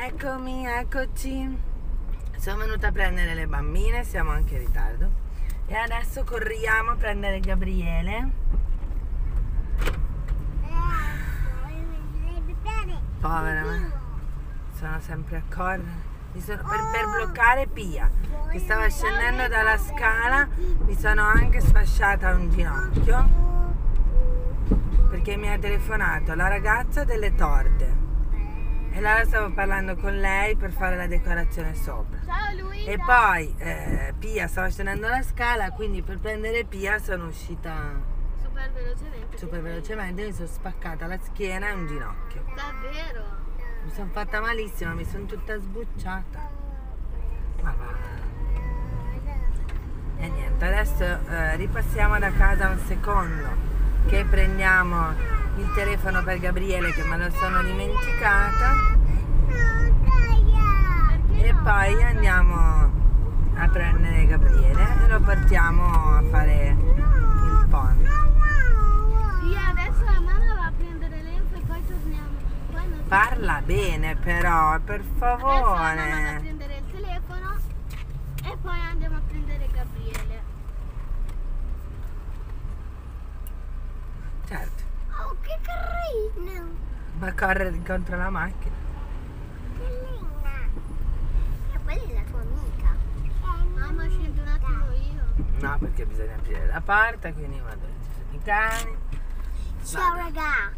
Eccomi, eccoci. Sono venuta a prendere le bambine, siamo anche in ritardo. E adesso corriamo a prendere Gabriele. Povera, ma sono sempre a correre. Per bloccare Pia, che stava scendendo dalla scala, mi sono anche sfasciata un ginocchio perché mi ha telefonato la ragazza delle torte. E allora stavo parlando con lei per fare la decorazione sopra. Ciao Luisa. E poi Pia stava scendendo la scala, quindi per prendere Pia sono uscita super velocemente, mi sono spaccata la schiena e un ginocchio. Davvero? Mi sono fatta malissimo, mi sono tutta sbucciata. Ma va. E niente, adesso ripassiamo da casa un secondo che prendiamo il telefono per Gabriele, che me lo sono dimenticata, e poi andiamo a prendere Gabriele e lo portiamo a fare il ponte. Via, adesso la mamma va a prendere l'enfo e poi torniamo. Poi non... Parla bene però, per Adesso la mamma va a favore. prendere il telefono e poi andiamo a prendere Gabriele. Certo, Oh, che carino! ma correre contro la macchina. Bellina! E quella è la tua amica. Mamma, scendo un attimo io. No, perché bisogna aprire la porta, quindi vado, ci sono i cani. Ciao Vado. raga!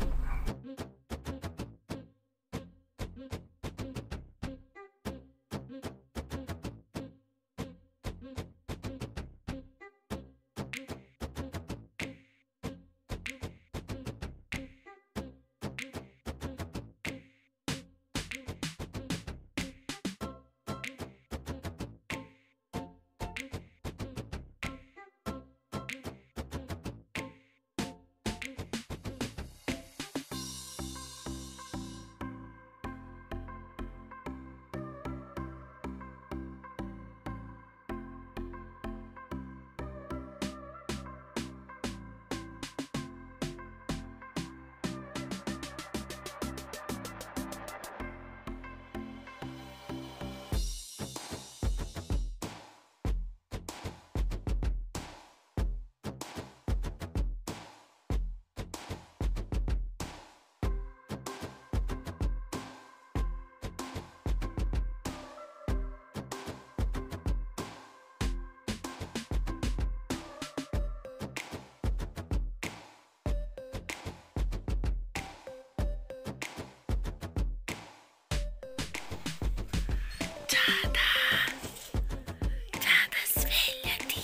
Giada, svegliati.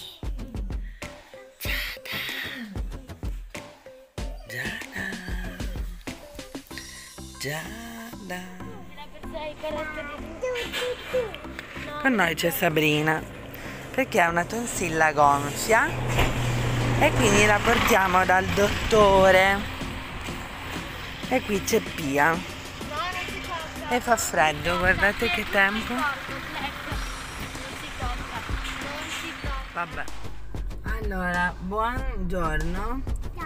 Giada. Con noi c'è Sabrina, perché ha una tonsilla gonfia e quindi la portiamo dal dottore. E qui c'è Pia e fa freddo, guardate che tempo. Vabbè, allora, buongiorno.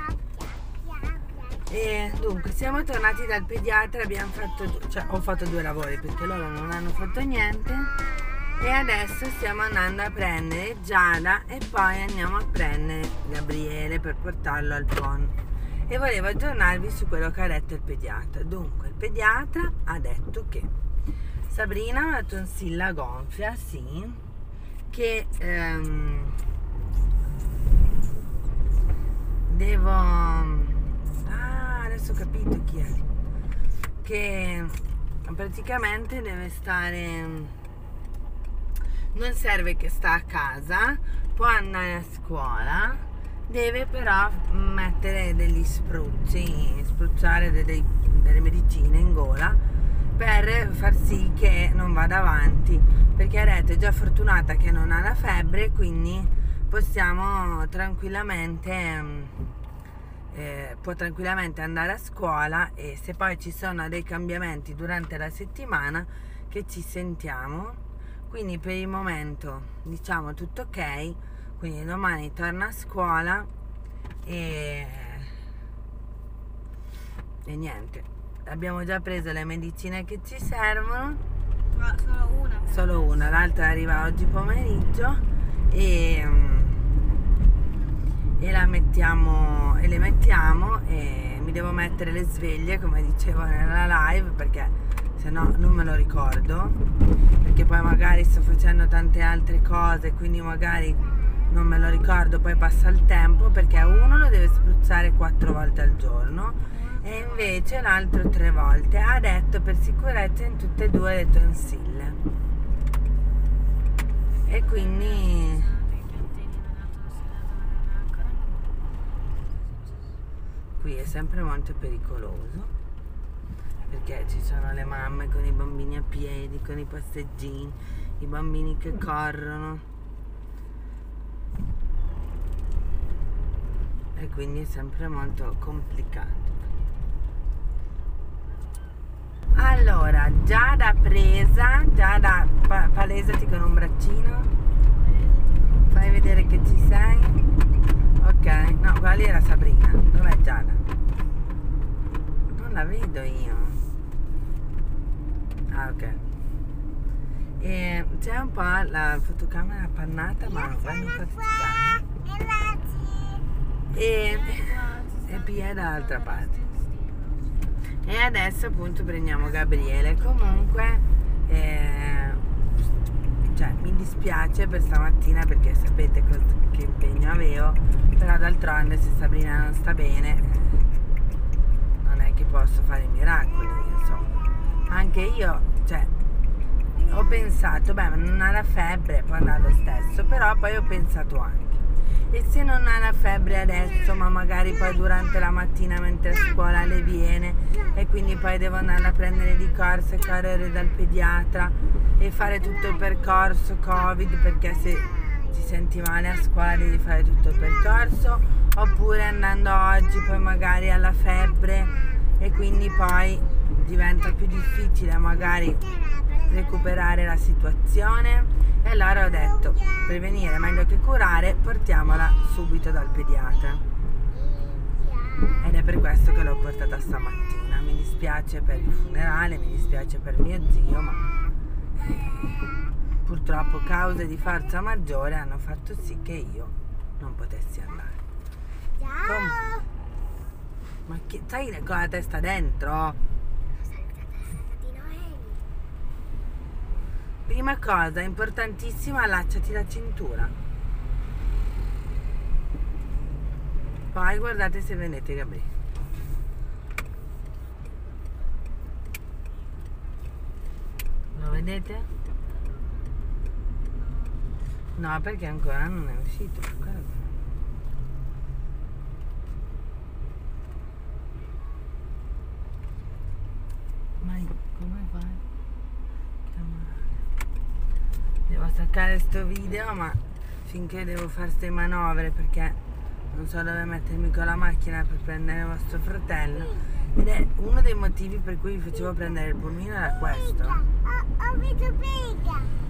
E dunque siamo tornati dal pediatra, abbiamo fatto, ho fatto 2 lavori perché loro non hanno fatto niente, e adesso stiamo andando a prendere Giada e poi andiamo a prendere Gabriele per portarlo al PON. E volevo aggiornarvi su quello che ha detto il pediatra. Dunque il pediatra ha detto che Sabrina ha una tonsilla gonfia, sì, che adesso ho capito chi è, che praticamente deve stare, non serve che sta a casa, può andare a scuola, deve però mettere degli spruzzi, spruzzare delle medicine in gola per far sì che non vada avanti, perché Arete è già fortunata che non ha la febbre, quindi possiamo tranquillamente può tranquillamente andare a scuola, e se poi ci sono dei cambiamenti durante la settimana che ci sentiamo. Quindi per il momento diciamo tutto ok, quindi domani torna a scuola e niente, abbiamo già preso le medicine che ci servono Solo una, l'altra arriva oggi pomeriggio e le mettiamo e mi devo mettere le sveglie come dicevo nella live, perché se no non me lo ricordo, perché poi magari sto facendo tante altre cose, quindi magari non me lo ricordo, poi passa il tempo, perché uno lo deve spruzzare 4 volte al giorno e invece l'altro 3 volte, ha detto per sicurezza in tutte e 2 le tonsille, e quindi qui è sempre molto pericoloso, perché ci sono le mamme con i bambini a piedi, con i passeggini, i bambini che corrono, e quindi è sempre molto complicato. Allora, già da presa, palesati con un braccino, fai vedere che ci sei. Ok, no, quella lì era Sabrina, dov'è Giada? Non la vedo io. Ah, ok. E c'è un po' la fotocamera appannata, ma non fate e Pia è dall'altra parte. E adesso appunto prendiamo Gabriele. Comunque cioè, mi dispiace per stamattina, perché sapete che impegno avevo, però d'altronde se Sabrina non sta bene non è che posso fare i miracoli, insomma. Anche io, cioè, ho pensato, beh, ma non ha la febbre, può andare lo stesso, però poi ho pensato anche, e se non ha la febbre adesso, ma magari poi durante la mattina mentre a scuola le viene, e quindi poi devo andare a prendere di corsa e correre dal pediatra e fare tutto il percorso Covid, perché se ti senti male a scuola devi fare tutto il percorso, oppure andando oggi poi magari alla febbre, e quindi poi diventa più difficile magari recuperare la situazione. E allora ho detto, prevenire è meglio che curare, portiamola subito dal pediatra, ed è per questo che l'ho portata stamattina. Mi dispiace per il funerale, mi dispiace per mio zio, ma purtroppo cause di forza maggiore hanno fatto sì che io non potessi andare. Ma che stai con la testa dentro? Prima cosa importantissima, allacciati la cintura. Poi guardate se vedete Gabriele. Lo vedete? No, perché ancora non è uscito. Ma come fai? Devo staccare sto video, ma finché devo fare queste manovre, perché non so dove mettermi con la macchina per prendere vostro fratello, ed è uno dei motivi per cui vi facevo prendere il pulmino, era questo. Ho visto Pega.